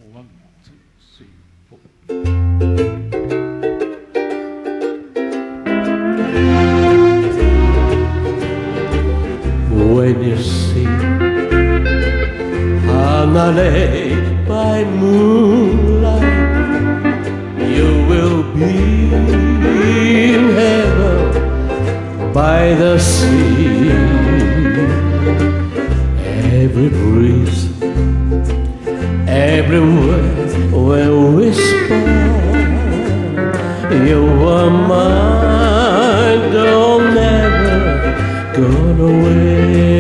One, two, three, four. When you see Hanale by moonlight, you will be in heaven by the sea. Every breeze, every word will whisper, you are mine, don't never go away.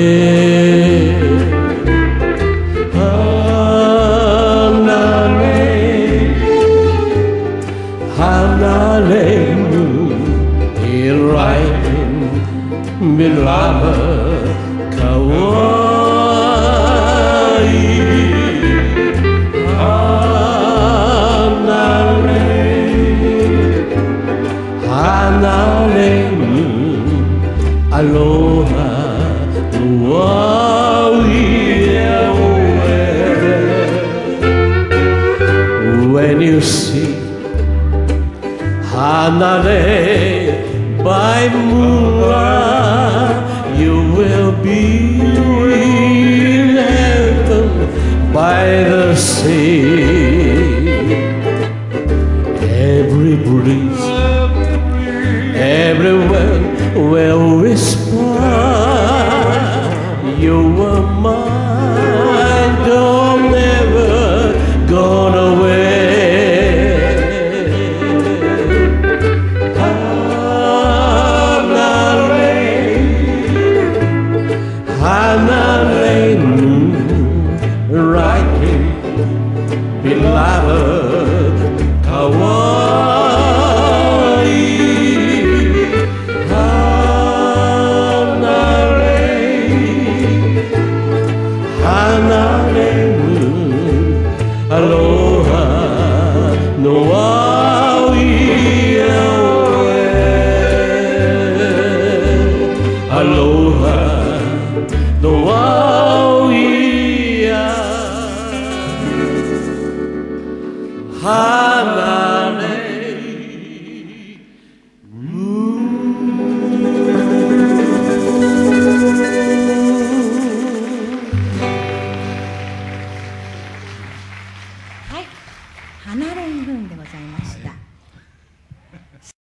Hanale moon, in writing, beloved, kawaii. Hanale moon, aloha, wawi. When you see Hanale by moonlight, you will be in heaven by the sea. Every breeze, everywhere will